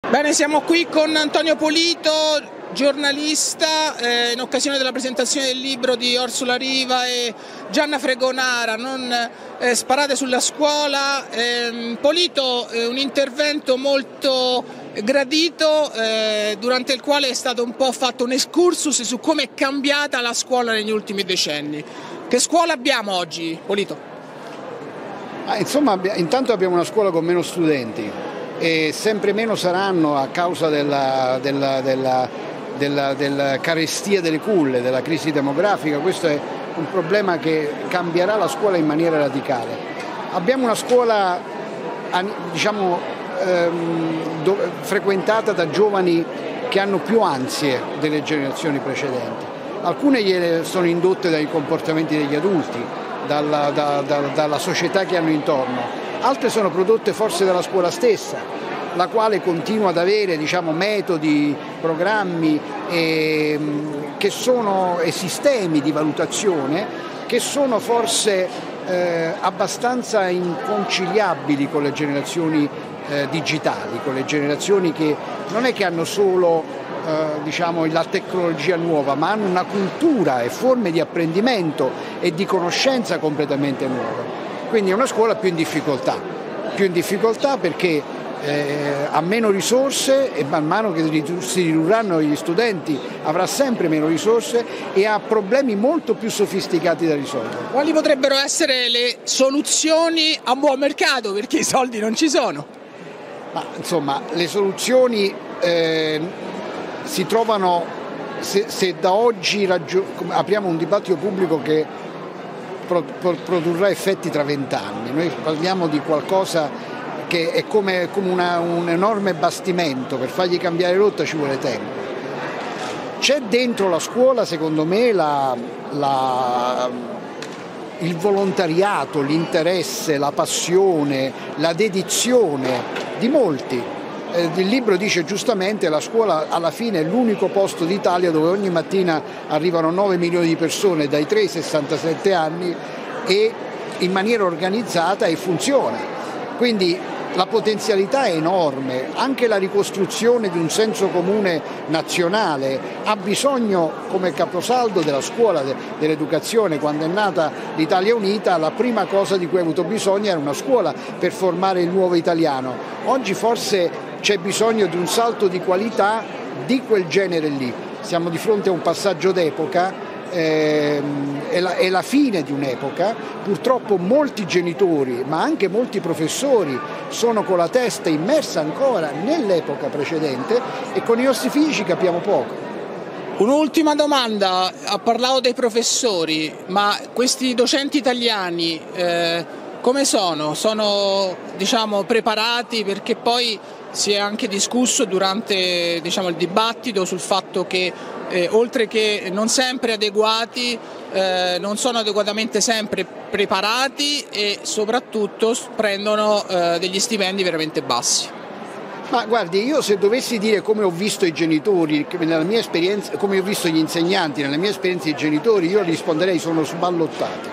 Bene, siamo qui con Antonio Polito, giornalista, in occasione della presentazione del libro di Orsola Riva e Gianna Fregonara, Non sparate sulla scuola. Polito, un intervento molto gradito, durante il quale è stato un po' fatto un excursus su come è cambiata la scuola negli ultimi decenni. Che scuola abbiamo oggi, Polito? Insomma, intanto abbiamo una scuola con meno studenti e sempre meno saranno a causa della carestia delle culle, della crisi demografica. Questo è un problema che cambierà la scuola in maniera radicale. Abbiamo una scuola, frequentata da giovani che hanno più ansie delle generazioni precedenti. Alcune sono indotte dai comportamenti degli adulti, dalla società che hanno intorno. Altre sono prodotte forse dalla scuola stessa, la quale continua ad avere metodi, programmi e sistemi di valutazione che sono forse abbastanza inconciliabili con le generazioni digitali, con le generazioni che non è che hanno solo la tecnologia nuova, ma hanno una cultura e forme di apprendimento e di conoscenza completamente nuove. Quindi è una scuola più in difficoltà perché ha meno risorse e man mano che si ridurranno gli studenti avrà sempre meno risorse e ha problemi molto più sofisticati da risolvere. Quali potrebbero essere le soluzioni a buon mercato, perché i soldi non ci sono? Ma insomma, le soluzioni si trovano se da oggi apriamo un dibattito pubblico che produrrà effetti tra 20 anni. Noi parliamo di qualcosa che è come un enorme bastimento, per fargli cambiare rotta ci vuole tempo. C'è dentro la scuola, secondo me, il volontariato, l'interesse, la passione, la dedizione di molti. Il libro dice giustamente che la scuola alla fine è l'unico posto d'Italia dove ogni mattina arrivano 9 milioni di persone dai 3 ai 67 anni e in maniera organizzata e funziona. Quindi la potenzialità è enorme, anche la ricostruzione di un senso comune nazionale ha bisogno, come caposaldo della scuola, dell'educazione. Quando è nata l'Italia Unita, la prima cosa di cui ha avuto bisogno era una scuola per formare il nuovo italiano. Oggi forse c'è bisogno di un salto di qualità di quel genere lì. Siamo di fronte a un passaggio d'epoca, è la fine di un'epoca. Purtroppo molti genitori, ma anche molti professori, sono con la testa immersa ancora nell'epoca precedente e con i nostri figli ci capiamo poco. Un'ultima domanda, ha parlato dei professori, ma questi docenti italiani come sono? Sono preparati? Perché poi si è anche discusso durante il dibattito sul fatto che oltre che non sempre adeguati, non sono adeguatamente sempre preparati e soprattutto prendono degli stipendi veramente bassi. Ma guardi, io se dovessi dire come ho visto i genitori, nella mia esperienza, come ho visto gli insegnanti, nella mia esperienza i genitori, io risponderei sono sballottati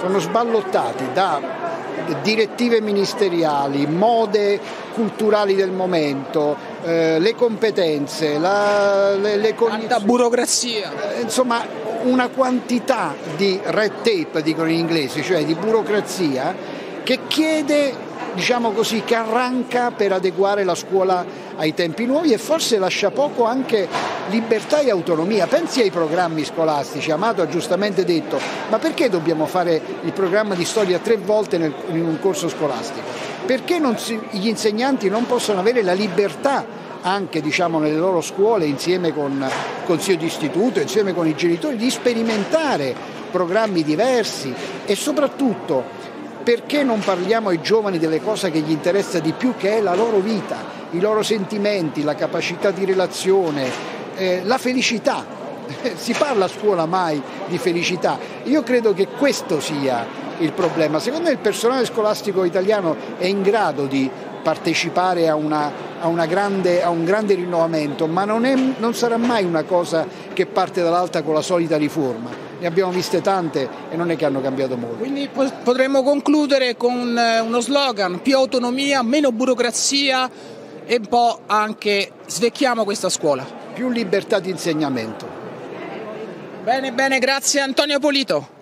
da direttive ministeriali, mode culturali del momento, le competenze, le tanta burocrazia. Insomma, una quantità di red tape, dicono in inglese, cioè di burocrazia che chiede, che arranca per adeguare la scuola ai tempi nuovi e forse lascia poco anche libertà e autonomia. Pensi ai programmi scolastici. Amato ha giustamente detto: ma perché dobbiamo fare il programma di storia 3 volte in un corso scolastico? Perché gli insegnanti non possono avere la libertà anche nelle loro scuole, insieme con il consiglio di istituto, insieme con i genitori, di sperimentare programmi diversi? E soprattutto, perché non parliamo ai giovani delle cose che gli interessa di più, che è la loro vita, i loro sentimenti, la capacità di relazione, la felicità? Si parla a scuola mai di felicità? Io credo che questo sia il problema. Secondo me il personale scolastico italiano è in grado di partecipare a un grande rinnovamento, ma non sarà mai una cosa che parte dall'alta con la solita riforma. Ne abbiamo viste tante e non è che hanno cambiato molto. Quindi potremmo concludere con uno slogan: più autonomia, meno burocrazia e un po' anche svecchiamo questa scuola. Più libertà di insegnamento. Bene, bene, grazie Antonio Polito.